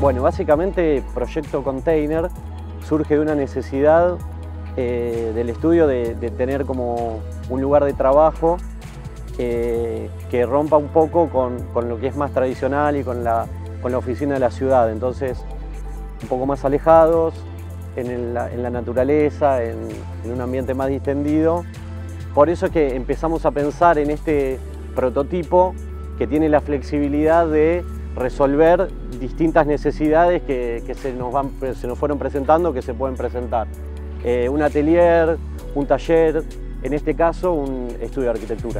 Bueno, básicamente Proyecto Container surge de una necesidad del estudio de tener como un lugar de trabajo que rompa un poco con lo que es más tradicional y con la oficina de la ciudad. Entonces, un poco más alejados, en la naturaleza, en un ambiente más distendido. Por eso es que empezamos a pensar en este prototipo que tiene la flexibilidad de resolver distintas necesidades que se nos fueron presentando, que se pueden presentar. Un atelier, un taller, en este caso un estudio de arquitectura.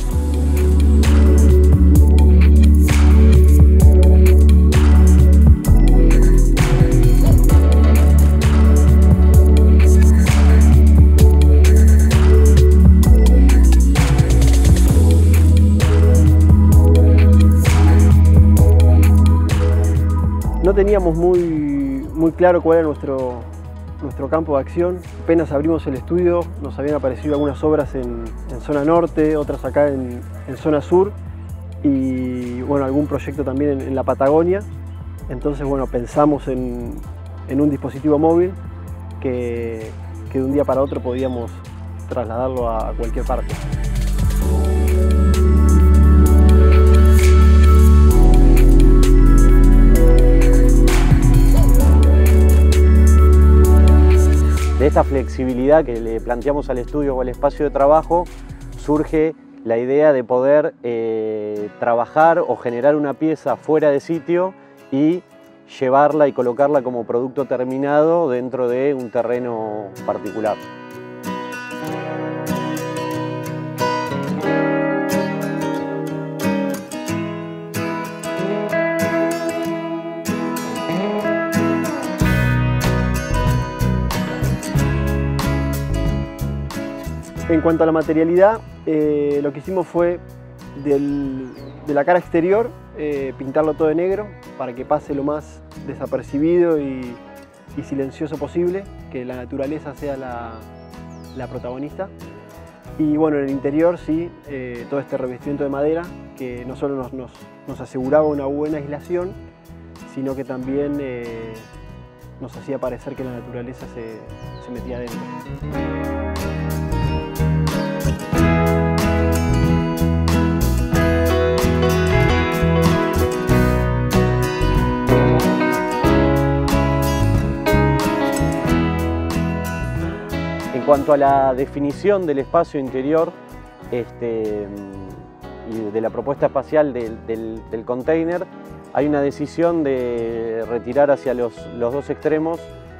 No teníamos muy claro cuál era nuestro campo de acción. Apenas abrimos el estudio, nos habían aparecido algunas obras en zona norte, otras acá en zona sur y bueno, algún proyecto también en la Patagonia. Entonces bueno, pensamos en un dispositivo móvil que de un día para otro podíamos trasladarlo a cualquier parte. De esta flexibilidad que le planteamos al estudio o al espacio de trabajo surge la idea de poder trabajar o generar una pieza fuera de sitio y llevarla y colocarla como producto terminado dentro de un terreno particular. En cuanto a la materialidad, lo que hicimos fue de la cara exterior pintarlo todo de negro para que pase lo más desapercibido y silencioso posible, que la naturaleza sea la protagonista. Y bueno, en el interior sí, todo este revestimiento de madera que no solo nos aseguraba una buena aislación, sino que también nos hacía parecer que la naturaleza se metía adentro. En cuanto a la definición del espacio interior y de la propuesta espacial del container, hay una decisión de retirar hacia los dos extremos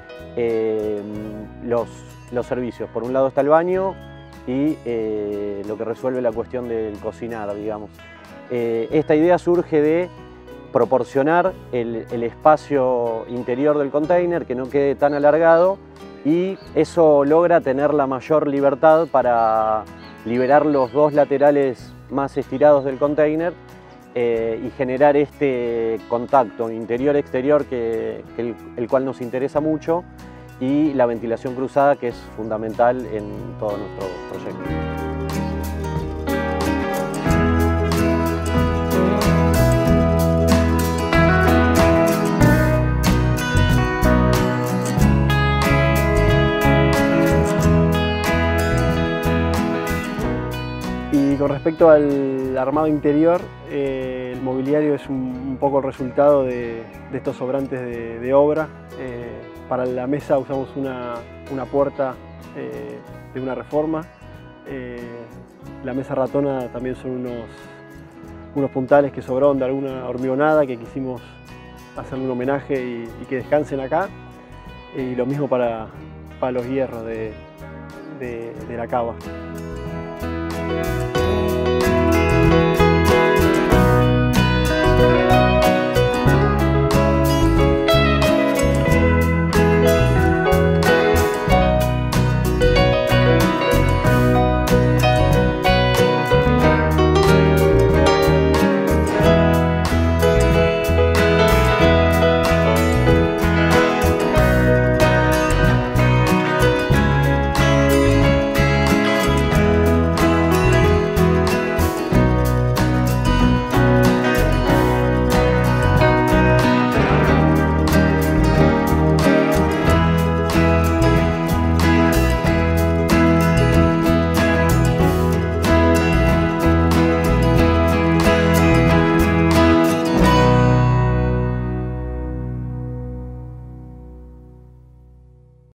los servicios. Por un lado está el baño y lo que resuelve la cuestión del cocinar, digamos. Esta idea surge de proporcionar el espacio interior del container, que no quede tan alargado, y eso logra tener la mayor libertad para liberar los dos laterales más estirados del container y generar este contacto interior-exterior el cual nos interesa mucho, y la ventilación cruzada, que es fundamental en todo nuestro proyecto. Y con respecto al armado interior, el mobiliario es un poco el resultado de estos sobrantes de obra. Para la mesa usamos una puerta de una reforma. La mesa ratona también son unos puntales que sobraron de alguna hormigonada que quisimos hacerle un homenaje y que descansen acá. Y lo mismo para los hierros de la cava.